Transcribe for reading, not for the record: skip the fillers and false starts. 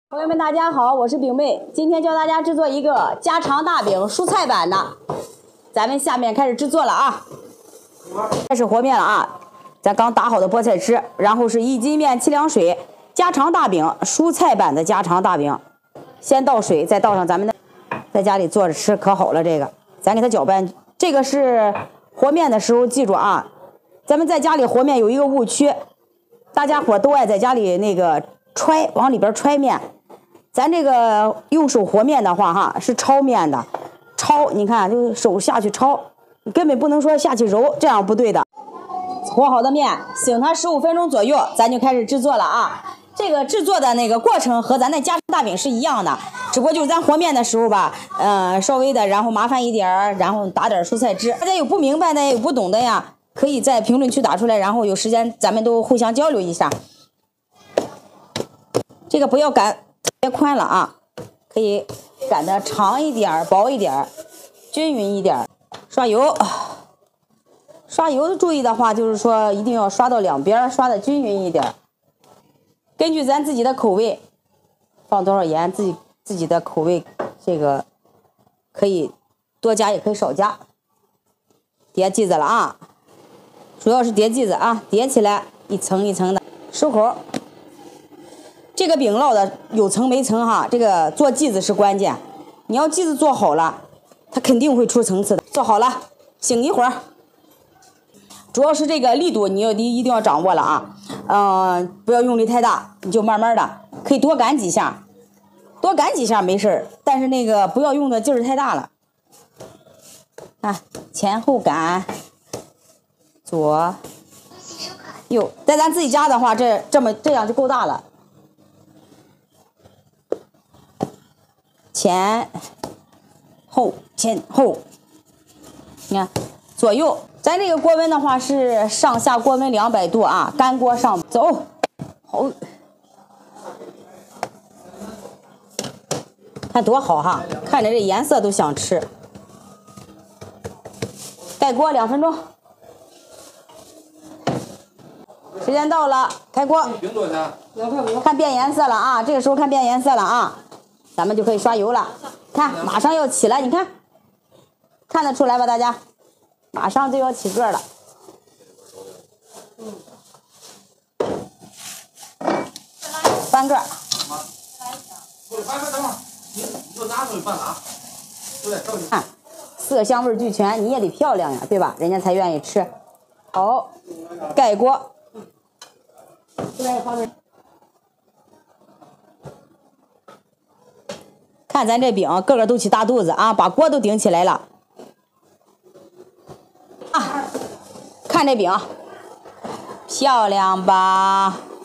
朋友们，大家好，我是饼妹，今天教大家制作一个家常大饼蔬菜版的。咱们下面开始制作了啊！开始和面了啊！咱刚打好的菠菜汁，然后是1斤面7两水，家常大饼蔬菜版的家常大饼。先倒水，再倒上咱们的，在家里做着吃可好了。这个咱给它搅拌。这个是和面的时候记住啊，咱们在家里和面有一个误区，大家伙都爱在家里那个往里边揣面。咱这个用手和面的话，哈，是焯面的，焯，你看，就手下去焯，你根本不能说下去揉，这样不对的。和好的面，醒它15分钟左右，咱就开始制作了啊。这个制作的那个过程和咱的家常大饼是一样的，只不过就是咱和面的时候吧，稍微的，然后麻烦一点儿，然后打点蔬菜汁。大家有不明白的，有不懂的呀，可以在评论区打出来，然后有时间咱们都互相交流一下。这个不要擀特别宽了啊，可以擀的长一点、薄一点、均匀一点。刷油，刷油注意的话，就是说一定要刷到两边，刷的均匀一点。根据咱自己的口味，放多少盐，自己的口味，这个可以多加也可以少加。叠剂子了啊，主要是叠剂子啊，叠起来一层一层的，收口。这个饼烙的有层没层哈，这个做剂子是关键。你要剂子做好了，它肯定会出层次的。做好了，醒一会儿。主要是这个力度，你一定要掌握了啊。不要用力太大，你就慢慢的，可以多擀几下，多擀几下没事儿，但是那个不要用的劲儿太大了。啊，前后擀，左右，在咱自己家的话，这样就够大了。前后，前后，你看左右。咱这个锅温的话是上下锅温200度啊，干锅上走。好，看多好哈，看着这颜色都想吃。盖锅2分钟，时间到了，开锅。看变颜色了啊，这个时候看变颜色了啊，咱们就可以刷油了。看，马上要起来，你看，看得出来吧，大家？马上就要起个了。翻个。看，色香味俱全，你也得漂亮呀，对吧？人家才愿意吃。好，盖锅。看咱这饼，个个都起大肚子啊，把锅都顶起来了。看这饼，漂亮吧？